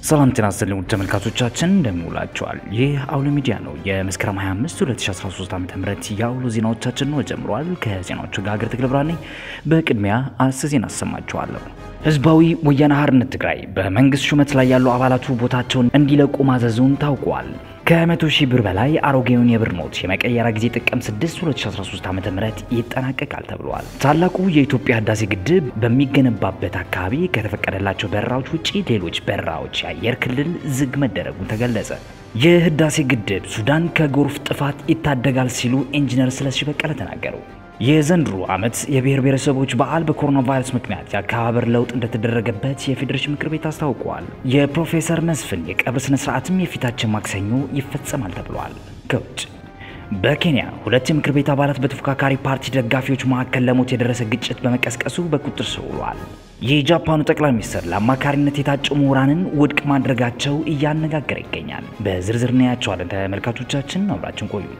ሰላም ጤና ይስጥልኝ ተመልካቾቻችን እንደምንውላችኋል። ይህ አውሎ ሚዲያ ነው። የመስከረም 25 2013 ዓ.ም የአውሎ ዜናዎቻችን ነው ጀምሯል። ከዜናዎቹ ጋር አገር ተክለብራኔ በቅድሚያ አርዕስተ ዜና አሰማችኋለሁ። ህዝባዊ ወያነ ሓርነት ትግራይ በመንግስት ሹመት ላይ ያሉ አባላቱ ቦታቸውን እንዲለቁ ማዘዙን ታውቋል። ከ100,000 ብር በላይ አሮጌውን የብር ኖት የመቀየራ ጊዜ ጥቅምት 6 2013 ዓ.ም ይጠናቀቃል ተብሏል። ታላቁ የኢትዮጵያ ህዳሴ ግድብ በሚገነባበት አካባቢ ከተፈቀደላቸው በራዎች ውጪ ሌሎች በራዎች የአየር ክልል ዝግ መደረጉ ተገለጸ። የህዳሴ ግድብ ሱዳን ከጎርፍ ጥፋት ይታደጋል ሲሉ ኢንጂነር ስለሺ በቀለ ተናገሩ። የዘንድሮ ዓመት የብሔር ብሔረሰቦች በዓል በኮሮና ቫይረስ ምክንያት የአከባበር ለውጥ እንደተደረገበት የፌዴሬሽን ምክር ቤት አስታውቋል። የፕሮፌሰር መስፍን የቀብር ስነ ስርዓትም የፊታችን ማክሰኞ ይፈጸማል ተብሏል። ከውጭ በኬንያ ሁለት የምክር ቤት አባላት በተፎካካሪ ፓርቲ ደጋፊዎች መካከል ለሞት የደረሰ ግጭት በመቀስቀሱ በቁጥጥር ስር ውለዋል። የጃፓኑ ጠቅላይ ሚኒስትር ለአማካሪነት የታጩ ምሁራንን ውድቅ ማድረጋቸው እያነጋገረ ይገኛል። በዝርዝር እናያቸዋለን። ተመልካቾቻችን አብራችን ቆዩ።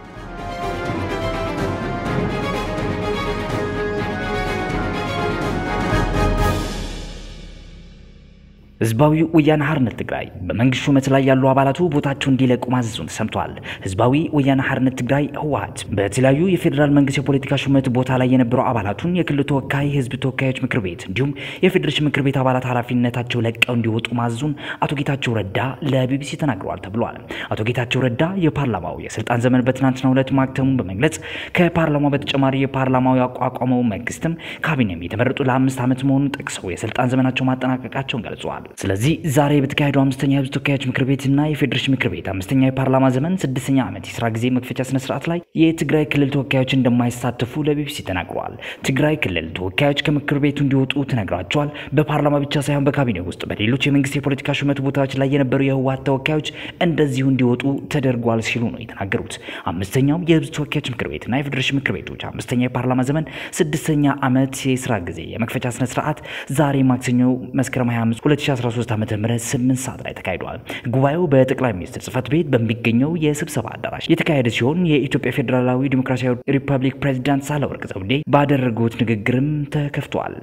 ህዝባዊ ወያነ ሓርነት ትግራይ በመንግስት ሹመት ላይ ያሉ አባላቱ ቦታቸውን እንዲለቁ ማዘዙን ተሰምቷል። ህዝባዊ ወያነ ሓርነት ትግራይ ህወሓት በተለያዩ የፌዴራል መንግስት የፖለቲካ ሹመት ቦታ ላይ የነበሩ አባላቱን የክልል ተወካይ ህዝብ ተወካዮች ምክር ቤት እንዲሁም የፌዴሬሽን ምክር ቤት አባላት ኃላፊነታቸው ለቀው እንዲወጡ ማዘዙን አቶ ጌታቸው ረዳ ለቢቢሲ ተናግረዋል ተብሏል። አቶ ጌታቸው ረዳ የፓርላማው የስልጣን ዘመን በትናንትናው ዕለት ማክተሙን በመግለጽ ከፓርላማው በተጨማሪ የፓርላማው ያቋቋመው መንግስትም ካቢኔም የተመረጡ ለ5 ዓመት መሆኑን ጠቅሰው የስልጣን ዘመናቸው ማጠናቀቃቸውን ገልጸዋል። ስለዚህ ዛሬ በተካሄደው 5ኛ የህዝብ ተወካዮች ምክር ቤትና የፌዴሬሽን ምክር ቤት 5ኛ የፓርላማ ዘመን 6ኛ ዓመት የሥራ ጊዜ መክፈቻ ስነ ስርዓት ላይ የትግራይ ክልል ተወካዮች እንደማይሳተፉ ለቢቢሲ ተናግረዋል። ትግራይ ክልል ተወካዮች ከምክር ቤቱ እንዲወጡ ተነግሯቸዋል። በፓርላማ ብቻ ሳይሆን በካቢኔ ውስጥ በሌሎች የመንግስት የፖለቲካ ሹመት ቦታዎች ላይ የነበሩ የህወሓት ተወካዮች እንደዚሁ እንዲወጡ ተደርጓል ሲሉ ነው የተናገሩት። 5ኛው የህዝብ ተወካዮች ምክር ቤትና የፌዴሬሽን ምክር ቤቶች 5ኛ የፓርላማ ዘመን 6ኛ ዓመት የሥራ ጊዜ የመክፈቻ ስነ ስርዓት ዛሬ ማክሰኞ መስከረም 25 2013 ዓ.ም 8 ሰዓት ላይ ተካሂዷል። ጉባኤው በጠቅላይ ሚኒስትር ጽፈት ቤት በሚገኘው የስብሰባ አዳራሽ የተካሄደ ሲሆን የኢትዮጵያ ፌዴራላዊ ዲሞክራሲያዊ ሪፐብሊክ ፕሬዝዳንት ሳህለወርቅ ዘውዴ ባደረጉት ንግግርም ተከፍቷል።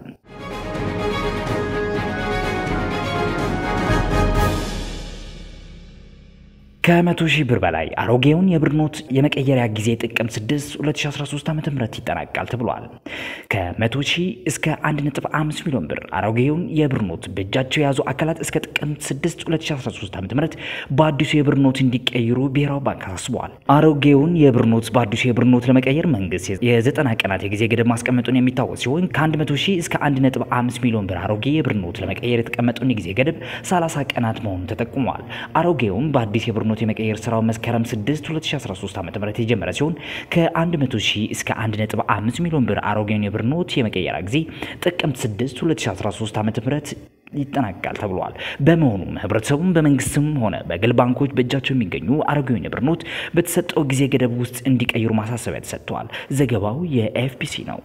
ከ100,000 ብር በላይ አሮጌውን የብር ኖት የመቀየሪያ ጊዜ ጥቅምት 6 2013 ዓ.ም ይጠናቀቃል ተብሏል። ከ100,000 እስከ 1.5 ሚሊዮን ብር አሮጌውን የብር ኖት በእጃቸው የያዙ አካላት እስከ ጥቅምት 6 2013 ዓ.ም በአዲሱ የብር ኖት እንዲቀይሩ ብሔራዊ ባንክ አሳስቧል። አሮጌውን የብር ኖት በአዲሱ የብር ኖት ለመቀየር መንግስት የ90 ቀናት የጊዜ ገደብ ማስቀመጡን የሚታወስ ሲሆን ከ100,000 እስከ 1.5 ሚሊዮን ብር አሮጌ የብር ኖት ለመቀየር የተቀመጠውን የጊዜ ገደብ 30 ቀናት መሆኑን ተጠቁሟል። አሮጌውን በአዲስ የብር ኖት የመቀየር ስራው መስከረም 6 2013 ዓ.ም የጀመረ ሲሆን ከ100,000 እስከ 1.5 ሚሊዮን ብር አሮጌውን የብር ኖት የመቀየር ጊዜ ጥቅምት 6 2013 ዓ.ም ይጠናቀቃል ተብሏል። በመሆኑም ህብረተሰቡም በመንግስትም ሆነ በግል ባንኮች በእጃቸው የሚገኙ አሮጌውን የብር ኖት በተሰጠው ጊዜ ገደብ ውስጥ እንዲቀይሩ ማሳሰቢያ ተሰጥቷል። ዘገባው የኤፍቢሲ ነው።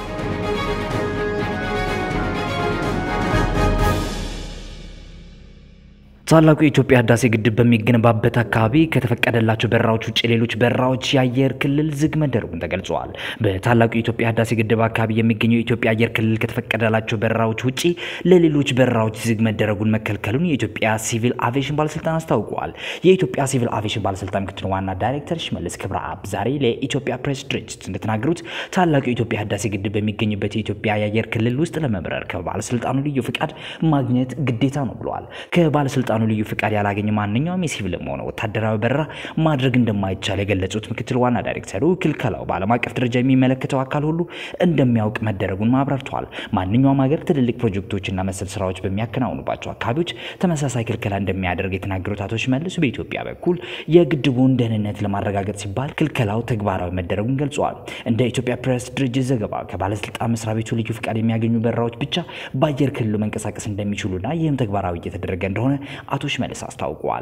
ታላቁ የኢትዮጵያ ህዳሴ ግድብ በሚገነባበት አካባቢ ከተፈቀደላቸው በራዎች ውጪ ሌሎች በራዎች የአየር ክልል ዝግ መደረጉን ተገልጿል። በታላቁ የኢትዮጵያ ህዳሴ ግድብ አካባቢ የሚገኘው የኢትዮጵያ አየር ክልል ከተፈቀደላቸው በራዎች ውጪ ለሌሎች በራዎች ዝግ መደረጉን መከልከሉን የኢትዮጵያ ሲቪል አቪዬሽን ባለስልጣን አስታውቋል። የኢትዮጵያ ሲቪል አቪዬሽን ባለስልጣን ምክትል ዋና ዳይሬክተር ሽመልስ ክብረአብ ዛሬ ለኢትዮጵያ ፕሬስ ድርጅት እንደተናገሩት ታላቁ የኢትዮጵያ ህዳሴ ግድብ በሚገኝበት የኢትዮጵያ የአየር ክልል ውስጥ ለመብረር ከባለስልጣኑ ልዩ ፍቃድ ማግኘት ግዴታ ነው ብለዋል። ከባለስልጣኑ ልዩ ፍቃድ ያላገኘ ማንኛውም የሲቪልም ሆነ ወታደራዊ በረራ ማድረግ እንደማይቻል የገለጹት ምክትል ዋና ዳይሬክተሩ ክልከላው በዓለም አቀፍ ደረጃ የሚመለከተው አካል ሁሉ እንደሚያውቅ መደረጉን አብራርተዋል። ማንኛውም ሀገር ትልልቅ ፕሮጀክቶችና መሰል ስራዎች በሚያከናውኑባቸው አካባቢዎች ተመሳሳይ ክልከላ እንደሚያደርግ የተናገሩት አቶ ሽመልስ በኢትዮጵያ በኩል የግድቡን ደህንነት ለማረጋገጥ ሲባል ክልከላው ተግባራዊ መደረጉን ገልጸዋል። እንደ ኢትዮጵያ ፕሬስ ድርጅት ዘገባ ከባለስልጣን መስሪያ ቤቱ ልዩ ፍቃድ የሚያገኙ በረራዎች ብቻ በአየር ክልሉ መንቀሳቀስ እንደሚችሉና ይህም ተግባራዊ እየተደረገ እንደሆነ አቶ ሽመልስ አስታውቋል።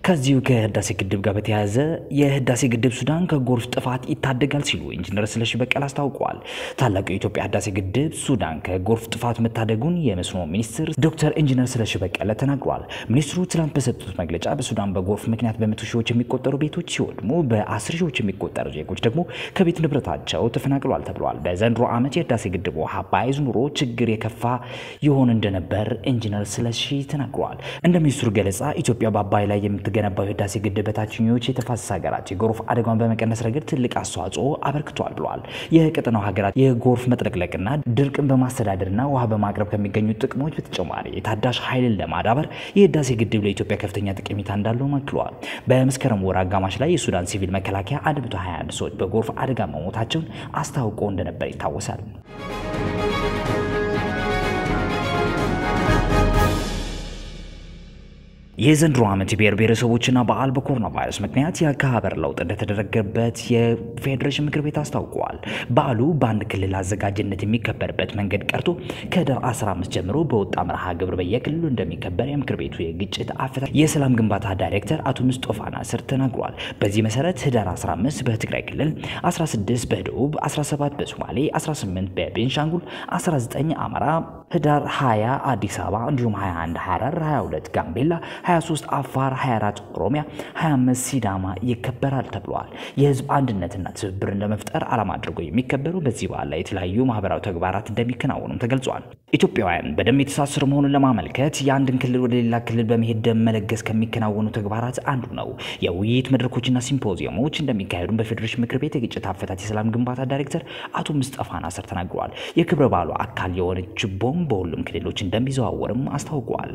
ከዚሁ ከህዳሴ ግድብ ጋር በተያያዘ የህዳሴ ግድብ ሱዳን ከጎርፍ ጥፋት ይታደጋል ሲሉ ኢንጂነር ስለሺ በቀለ አስታውቀዋል። ታላቁ የኢትዮጵያ ህዳሴ ግድብ ሱዳን ከጎርፍ ጥፋት መታደጉን የመስኖ ሚኒስትር ዶክተር ኢንጂነር ስለሺ በቀለ ተናግሯል። ሚኒስትሩ ትላንት በሰጡት መግለጫ በሱዳን በጎርፍ ምክንያት በመቶ ሺዎች የሚቆጠሩ ቤቶች ሲወድሙ በ10 ሺዎች የሚቆጠሩ ዜጎች ደግሞ ከቤት ንብረታቸው ተፈናቅለዋል ተብሏል። በዘንድሮ ዓመት የህዳሴ ግድብ ውሃ ባይዝ ኑሮ ችግር የከፋ ይሆን እንደነበር ኢንጂነር ስለሺ ተናግሯል። እንደ ሚኒስትሩ ገለጻ ኢትዮጵያ በአባይ ላይ ገነባው ህዳሴ ግድብ በታችኞች የተፋሰስ ሀገራት የጎርፍ አደጋን በመቀነስ ረገድ ትልቅ አስተዋጽኦ አበርክቷል ብለዋል። የቀጠናው ሀገራት የጎርፍ መጥለቅለቅና ድርቅን በማስተዳደርና ውሃ በማቅረብ ከሚገኙ ጥቅሞች በተጨማሪ የታዳሽ ኃይልን ለማዳበር የህዳሴ ግድብ ለኢትዮጵያ ከፍተኛ ጠቀሜታ እንዳለው መክለዋል። በመስከረም ወር አጋማሽ ላይ የሱዳን ሲቪል መከላከያ 121 ሰዎች በጎርፍ አደጋ መሞታቸውን አስታውቆ እንደነበር ይታወሳል። የዘንድሮ ዓመት የብሔር ብሔረሰቦችና በዓል በኮሮና ቫይረስ ምክንያት የአከባበር ለውጥ እንደተደረገበት የፌዴሬሽን ምክር ቤት አስታውቋል። በዓሉ በአንድ ክልል አዘጋጅነት የሚከበርበት መንገድ ቀርቶ ከህዳር 15 ጀምሮ በወጣ መርሃ ግብር በየክልሉ እንደሚከበር የምክር ቤቱ የግጭት አፈታት የሰላም ግንባታ ዳይሬክተር አቶ ሙስጦፋ ናስር ተናግሯል። በዚህ መሰረት ህዳር 15 በትግራይ ክልል፣ 16 በደቡብ፣ 17 በሶማሌ፣ 18 በቤንሻንጉል፣ 19 አማራ፣ ህዳር 20 አዲስ አበባ እንዲሁም 21 ሐረር፣ 22 ጋምቤላ፣ 23 አፋር፣ 24 ኦሮሚያ፣ 25 ሲዳማ ይከበራል ተብሏል። የህዝብ አንድነትና ትብብርን ለመፍጠር ዓላማ አድርጎ የሚከበሩ በዚህ በዓል ላይ የተለያዩ ማህበራዊ ተግባራት እንደሚከናወኑም ተገልጿል። ኢትዮጵያውያን በደም የተሳሰሩ መሆኑን ለማመልከት የአንድን ክልል ወደ ሌላ ክልል በመሄድ ደም መለገስ ከሚከናወኑ ተግባራት አንዱ ነው። የውይይት መድረኮችና ሲምፖዚየሞች እንደሚካሄዱም በፌዴሬሽን ምክር ቤት የግጭት አፈታት የሰላም ግንባታ ዳይሬክተር አቶ ሙስጠፋ ናስር ተናግረዋል። የክብረ በዓሉ አካል የሆነች ቦምብ በሁሉም ክልሎች እንደሚዘዋወርም አስታውቀዋል።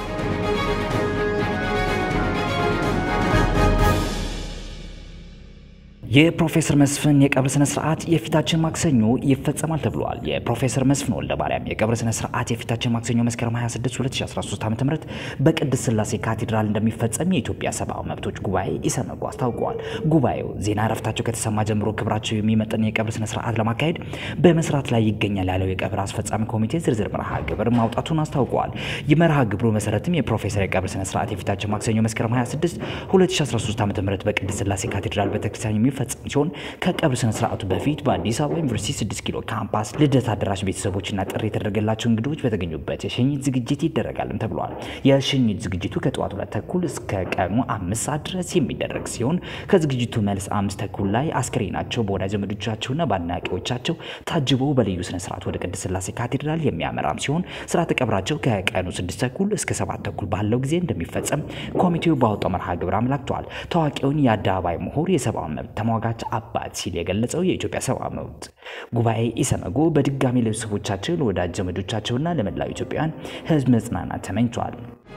የፕሮፌሰር መስፍን የቀብር ስነ ስርዓት የፊታችን ማክሰኞ ይፈጸማል ተብሏል። የፕሮፌሰር መስፍን ወልደማርያም የቀብር ስነ ስርዓት የፊታችን ማክሰኞ መስከረም 26 2013 ዓ.ም በቅድስት ሥላሴ ካቴድራል እንደሚፈጸም የኢትዮጵያ ሰብአዊ መብቶች ጉባኤ ኢሰመጉ አስታውቋል። ጉባኤው ዜና እረፍታቸው ከተሰማ ጀምሮ ክብራቸው የሚመጥን የቀብር ስነ ስርዓት ለማካሄድ በመስራት ላይ ይገኛል ያለው የቀብር አስፈጻሚ ኮሚቴ ዝርዝር መርሃ ግብር ማውጣቱን አስታውቋል። የመርሃ ግብሩ መሰረትም የፕሮፌሰር የቀብር ስነ ስርዓት የፊታችን ማክሰኞ መስከረም 26 2013 ዓ.ም በቅድስት ሥላሴ ካቴድራል ቤተክርስቲያን ፈጽም ሲሆን ከቀብር ስነ ስርዓቱ በፊት በአዲስ አበባ ዩኒቨርሲቲ 6 ኪሎ ካምፓስ ልደት አዳራሽ ቤተሰቦችና ጥሪ የተደረገላቸው እንግዶች በተገኙበት የሽኝት ዝግጅት ይደረጋልም ተብሏል። የሽኝት ዝግጅቱ ከጠዋቱ 2 ተኩል እስከ ቀኑ 5 ሰዓት ድረስ የሚደረግ ሲሆን ከዝግጅቱ መልስ 5 ተኩል ላይ አስከሬናቸው በወዳጅ ዘመዶቻቸውና በአድናቂዎቻቸው ታጅበው በልዩ ስነ ስርዓት ወደ ቅድስት ሥላሴ ካቴድራል የሚያመራም ሲሆን ስርዓተ ቀብራቸው ከቀኑ 6 ተኩል እስከ 7 ተኩል ባለው ጊዜ እንደሚፈጸም ኮሚቴው ባወጣው መርሃ ግብር አመልክቷል። ታዋቂውን የአደባባይ ምሁር የሰብአዊ መብት ተሟጋች አባት ሲል የገለጸው የኢትዮጵያ ሰብአዊ መብት ጉባኤ ኢሰመጉ በድጋሚ ለቤተሰቦቻቸው ለወዳጅ ዘመዶቻቸውና ለመላው ኢትዮጵያውያን ሕዝብ መጽናናት ተመኝቷል።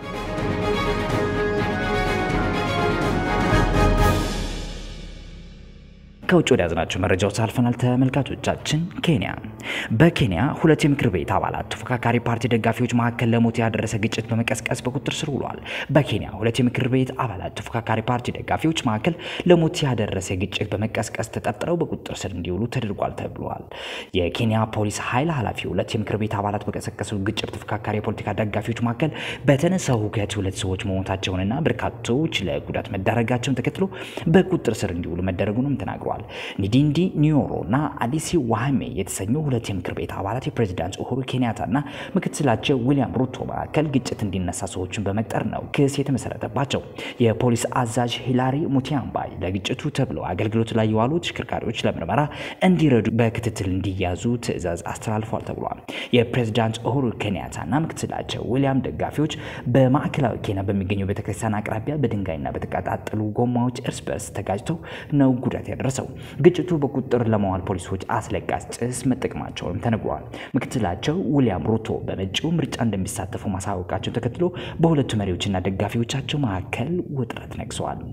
ከውጭ ወደ ያዝናቸው መረጃዎች አልፈናል። ተመልካቾቻችን በኬንያ ሁለት የምክር ቤት አባላት ተፎካካሪ ፓርቲ ደጋፊዎች መካከል ለሞት ያደረሰ ግጭት በመቀስቀስ በቁጥጥር ስር ውለዋል። በኬንያ ሁለት የምክር ቤት አባላት ተፎካካሪ ፓርቲ ደጋፊዎች መካከል ለሞት ያደረሰ ግጭት በመቀስቀስ ተጠርጥረው በቁጥጥር ስር እንዲውሉ ተደርጓል ተብሏል። የኬንያ ፖሊስ ኃይል ኃላፊ ሁለት የምክር ቤት አባላት በቀሰቀሱ ግጭት ተፎካካሪ የፖለቲካ ደጋፊዎች መካከል በተነሳው ሁከት ሁለት ሰዎች መሞታቸውንና በርካቶች ለጉዳት መዳረጋቸውን ተከትሎ በቁጥጥር ስር እንዲውሉ መደረጉንም ተናግሯል። ኒዲንዲ ኒዮሮና አዲሲ ዋሃሜ የተሰኙ ሁለት የምክር ቤት አባላት የፕሬዝዳንት ኡሁሩ ኬንያታና ምክትላቸው ዊሊያም ሩቶ መካከል ግጭት እንዲነሳ ሰዎችን በመቅጠር ነው ክስ የተመሰረተባቸው። የፖሊስ አዛዥ ሂላሪ ሙቲያምባይ ለግጭቱ ተብለው አገልግሎት ላይ የዋሉ ተሽከርካሪዎች ለምርመራ እንዲረዱ በክትትል እንዲያዙ ትዕዛዝ አስተላልፈዋል ተብሏል። የፕሬዝዳንት ኡሁሩ ኬንያታና ምክትላቸው ዊሊያም ደጋፊዎች በማዕከላዊ ኬንያ በሚገኘው ቤተክርስቲያን አቅራቢያ በድንጋይና በተቀጣጠሉ ጎማዎች እርስ በርስ ተጋጭተው ነው ጉዳት ያደረሰው። ግጭቱ በቁጥጥር ለማዋል ፖሊሶች አስለቃሽ ጭስ መጠቀማቸውም ተነግሯል። ምክትላቸው ዊሊያም ሩቶ በመጪው ምርጫ እንደሚሳተፉ ማሳወቃቸው ተከትሎ በሁለቱ መሪዎችና ደጋፊዎቻቸው መካከል ውጥረት ነግሷል።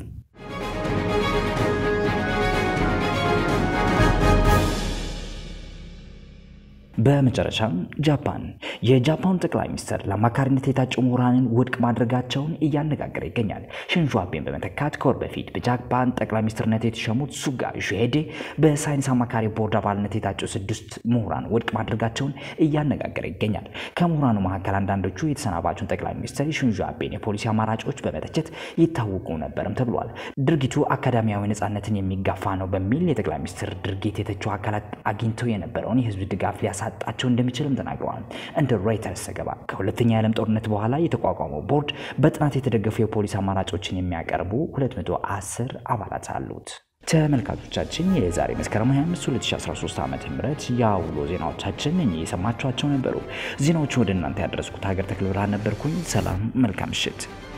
በመጨረሻም ጃፓን የጃፓን ጠቅላይ ሚኒስትር ለአማካሪነት የታጩ ምሁራንን ውድቅ ማድረጋቸውን እያነጋገረ ይገኛል። ሽንዞ አቤን በመተካት ከወር በፊት በጃፓን ጠቅላይ ሚኒስትርነት የተሸሙት ሱጋ ዮሺሂዴ በሳይንስ አማካሪ ቦርድ አባልነት የታጩ 6 ምሁራን ውድቅ ማድረጋቸውን እያነጋገረ ይገኛል። ከምሁራኑ መካከል አንዳንዶቹ የተሰናባቹን ጠቅላይ ሚኒስትር ሽንዞ አቤን የፖሊሲ አማራጮች በመተቸት ይታወቁ ነበርም ተብሏል። ድርጊቱ አካዳሚያዊ ነጻነትን የሚጋፋ ነው በሚል የጠቅላይ ሚኒስትር ድርጊት የተቹ አካላት አግኝተው የነበረውን የህዝብ ድጋፍ ሊያሳጣቸው እንደሚችልም ተናግረዋል። እንደ ሮይተርስ ዘገባ ከሁለተኛ የዓለም ጦርነት በኋላ የተቋቋመው ቦርድ በጥናት የተደገፉ የፖሊሲ አማራጮችን የሚያቀርቡ 210 አባላት አሉት። ተመልካቾቻችን የዛሬ መስከረም 25 2013 ዓ.ም የአውሎ ዜናዎቻችን እኚህ የሰማችኋቸው ነበሩ። ዜናዎቹ ወደ እናንተ ያደረስኩት ሀገር ተክለ ብርሃን ነበርኩኝ። ሰላም፣ መልካም ምሽት።